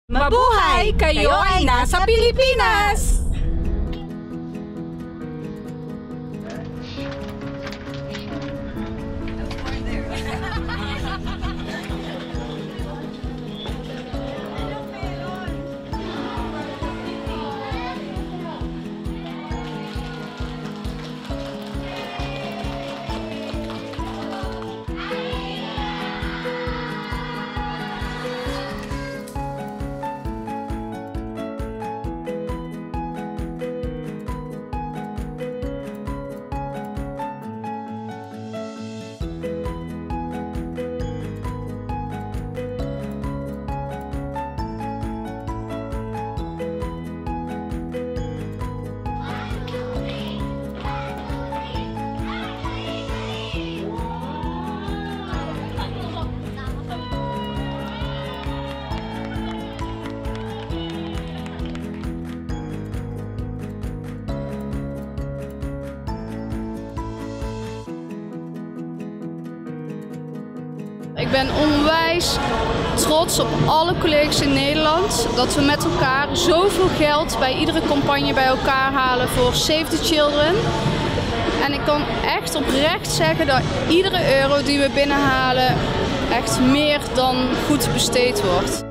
Mabuhay! Kayo ay nasa Pilipinas! Ik ben onwijs trots op alle collega's in Nederland dat we met elkaar zoveel geld bij iedere campagne bij elkaar halen voor Save the Children. En ik kan echt oprecht zeggen dat iedere euro die we binnenhalen echt meer dan goed besteed wordt.